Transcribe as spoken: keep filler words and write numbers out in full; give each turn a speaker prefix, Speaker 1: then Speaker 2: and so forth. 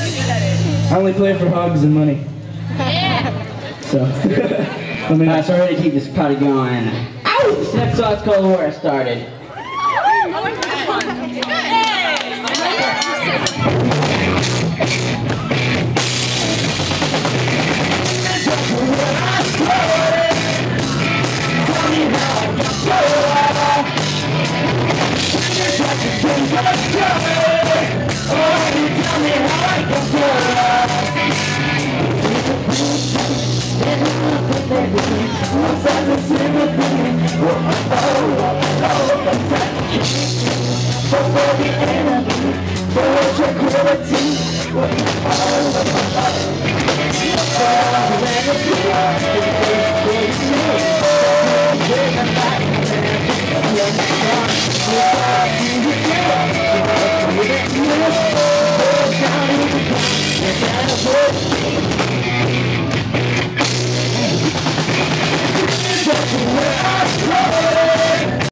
Speaker 1: I only play for hugs and money. So, I mean,
Speaker 2: Alright, so ready to keep this party going. Ow! This next song's called Where I Started.
Speaker 3: Where I started.